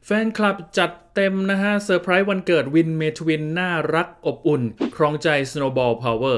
แฟนคลับจัดเต็มนะฮะเซอร์ไพรส์วันเกิดวินเมทวินน่ารักอบอุ่นครองใจ Snowball Power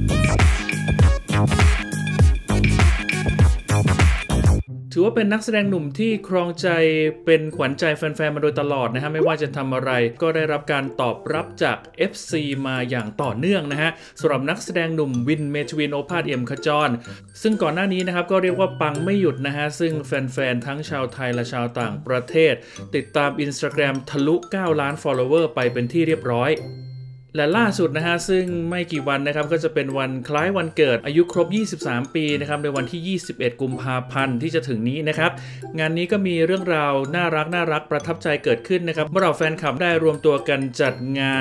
ถือว่าเป็นนักแสดงหนุ่มที่ครองใจเป็นขวัญใจแฟนๆมาโดยตลอดนะฮะไม่ว่าจะทำอะไรก็ได้รับการตอบรับจาก FC มาอย่างต่อเนื่องนะฮะสำหรับนักแสดงหนุ่มวินเมทวินโอภาสเอี่ยมขจรซึ่งก่อนหน้านี้นะครับก็เรียกว่าปังไม่หยุดนะฮะซึ่งแฟนๆทั้งชาวไทยและชาวต่างประเทศติดตาม Instagram ทะลุ 9 ล้าน follower ไปเป็นที่เรียบร้อยและล่าสุดนะฮะซึ่งไม่กี่วันนะครับก็จะเป็นวันคล้ายวันเกิดอายุครบ23ปีนะครับในวันที่21กุมภาพันธ์ที่จะถึงนี้นะครับงานนี้ก็มีเรื่องราวน่ารักประทับใจเกิดขึ้นนะครับเมื่อเราแฟนคลับได้รวมตัวกันจัดงาน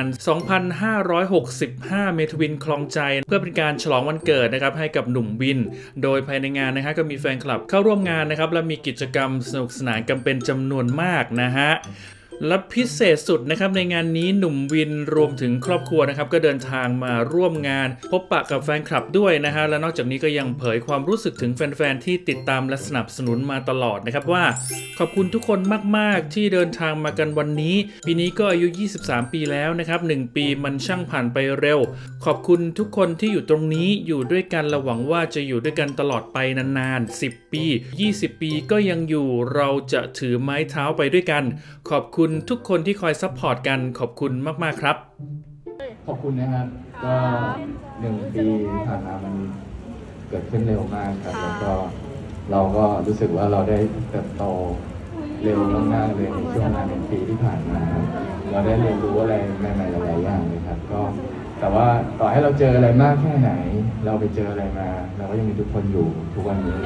2,565 เมทวินคลองใจเพื่อเป็นการฉลองวันเกิดนะครับให้กับหนุ่มวินโดยภายในงานนะฮะก็มีแฟนคลับเข้าร่วมงานนะครับและมีกิจกรรมสนุกสนานกันเป็นจำนวนมากนะฮะและพิเศษสุดนะครับในงานนี้หนุ่มวินรวมถึงครอบครัวนะครับก็เดินทางมาร่วมงานพบปะกับแฟนคลับด้วยนะฮะและนอกจากนี้ก็ยังเผยความรู้สึกถึงแฟนๆที่ติดตามและสนับสนุนมาตลอดนะครับว่าขอบคุณทุกคนมากๆที่เดินทางมากันวันนี้ปีนี้ก็อายุ23ปีแล้วนะครับ1ปีมันช่างผ่านไปเร็วขอบคุณทุกคนที่อยู่ตรงนี้อยู่ด้วยกันและหวังว่าจะอยู่ด้วยกันตลอดไปนานๆ10ปี20ปีก็ยังอยู่เราจะถือไม้เท้าไปด้วยกันขอบคุณทุกคนที่คอยซัพพอร์ตกันขอบคุณมากๆครับขอบคุณนะครับก็1 ปีผ่านมามันเกิดขึ้นเร็วมากครับแล้วก็เราก็รู้สึกว่าเราได้เติบโตเร็วมากๆเลยในช่วงงาน1 ปีที่ผ่านมาเราได้เรียนรู้อะไรใหม่ๆหลายๆอย่างเลยครับก็แต่ว่าต่อให้เราเจออะไรมากแค่ไหนเราไปเจออะไรมาเราก็ยังมีทุกคนอยู่ทุกวันนี้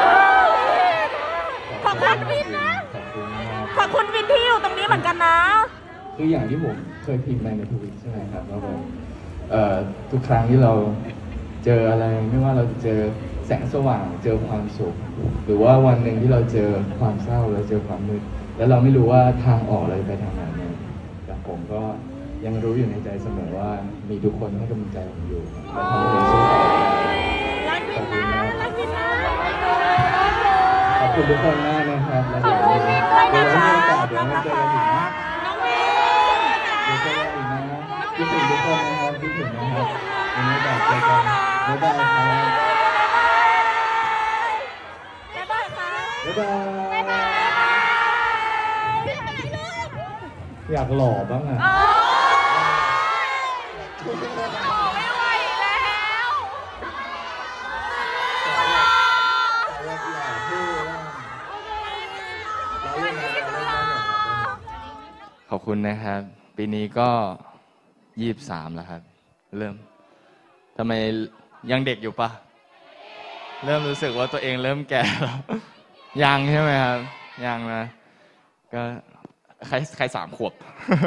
ขอบคุณวินนะขอบคุณวินที่อยู่ตรงนี้เหมือนกันนะคืออย่างที่ผมเคยพิมพ์ไปในทวิตใช่ไหมครับว่าแบบทุกครั้งที่เราเจออะไรไม่ว่าเราจะเจอแสงสว่างเจอความสุขหรือว่าวันหนึ่งที่เราเจอความเศร้าเราเจอความมืดแล้วเราไม่รู้ว่าทางออกเราไปทางไหนเนี่ยแต่ผมก็ยังรู้อยู่ในใจเสมอว่ามีทุกคนให้กำลังใจผมอยู่และทำให้ผมสู้ต่อรักวินนะรักวินนะขอบคุณทุกคนมากนะครับแล้วเดี๋ยวมีโอกาสเดี๋ยวมาเจอกันอีกนะน้องวินเดี๋ยวเจอกันอีกนะคิดถึงทุกคนนะครับคิดถึงนะครับวันนี้แบบเจอกันบ๊ายบายครับบ๊ายบายค่ะบ๊ายบายอยากหล่อบ้างอ่ะไม่ไหวแล้วขอบคุณนะครับปีนี้ก็23แล้วครับเริ่มทำไมยังเด็กอยู่ปะเริ่มรู้สึกว่าตัวเองเริ่มแก่แล้วยังใช่ไหมครับยังนะก็ใคร3 ขวบ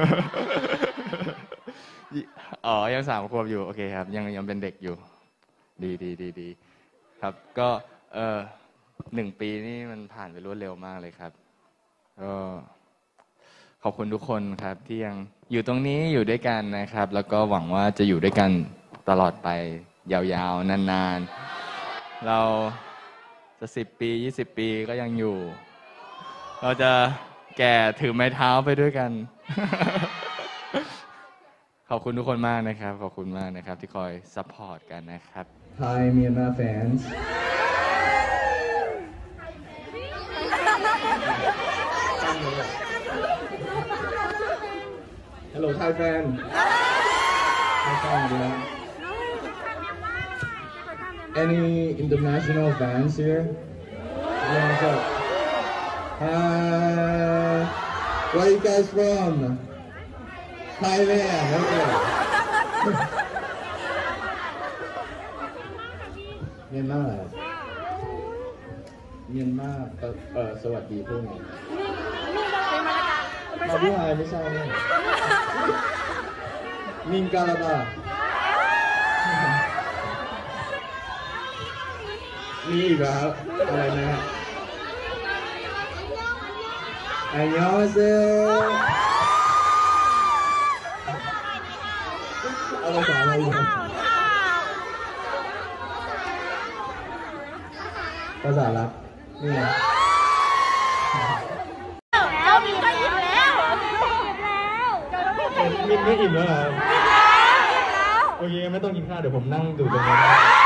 อ๋อยัง3 ขวบอยู่โอเคครับยังเป็นเด็กอยู่ดีครับก็1 ปีนี่มันผ่านไปรวดเร็วมากเลยครับก็ขอบคุณทุกคนครับที่ยังอยู่ตรงนี้อยู่ด้วยกันนะครับแล้วก็หวังว่าจะอยู่ด้วยกันตลอดไปยาวๆนานๆเราจะ10 ปี20 ปีก็ยังอยู่เราจะแก่ถือไม้เท้าไปด้วยกัน ขอบคุณทุกคนมากนะครับขอบคุณมากนะครับที่คอยซัพพอร์ตกันนะครับ Hi Myanmar fans Hello Thai fan Thai fan Any international fans here? What's up? Hi Where are you guys from? Thailand Okay เมียนมาสวัสดีพวกนี้มาผู้ชายไม่ใช่เนี่ยมิงกาลาบามีอีกแล้วอะไรนะอันยองเซลเอาภาษาอะไรอยู่ภาษาลับนี่แล้วมีก็ยิ้มแล้วไม่อิ่มแล้วเหรอโอเคไม่ต้องกินข้าวเดี๋ยวผมนั่งดูตรงนี้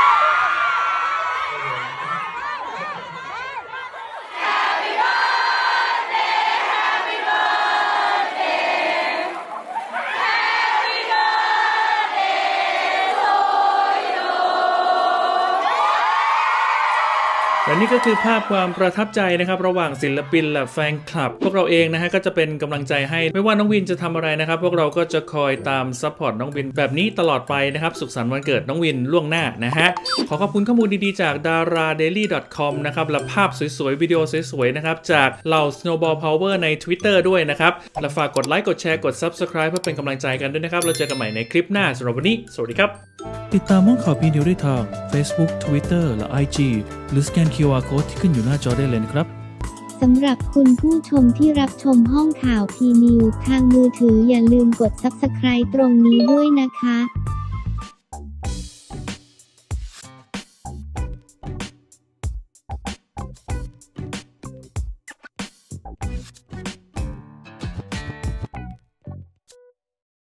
และนี่ก็คือภาพความประทับใจนะครับระหว่างศิลปินและแฟนคลับพวกเราเองนะฮะก็จะเป็นกำลังใจให้ไม่ว่าน้องวินจะทำอะไรนะครับพวกเราก็จะคอยตามซัพพอร์ตน้องวินแบบนี้ตลอดไปนะครับสุขสันต์วันเกิดน้องวินล่วงหน้านะฮะขอขอบคุณข้อมูลดีๆจาก daradaily.com นะครับและภาพสวยๆวิดีโอสวยๆนะครับจากเหล่า Snowball Power ใน Twitter ด้วยนะครับและฝากกดไลค์กดแชร์กด Subscribe เพื่อเป็นกำลังใจกันด้วยนะครับเราเจอกันใหม่ในคลิปหน้าสำหรับวันนี้สวัสดีครับติดตามห้องข่าวพีนิวได้ทาง Facebook Twitter และ IG หรือสแกน QR Code ที่ขึ้นอยู่หน้าจอได้เลยนะครับสำหรับคุณผู้ชมที่รับชมห้องข่าวพีนิวทางมือถืออย่าลืมกด Subscribe ตรงนี้ด้วยนะคะ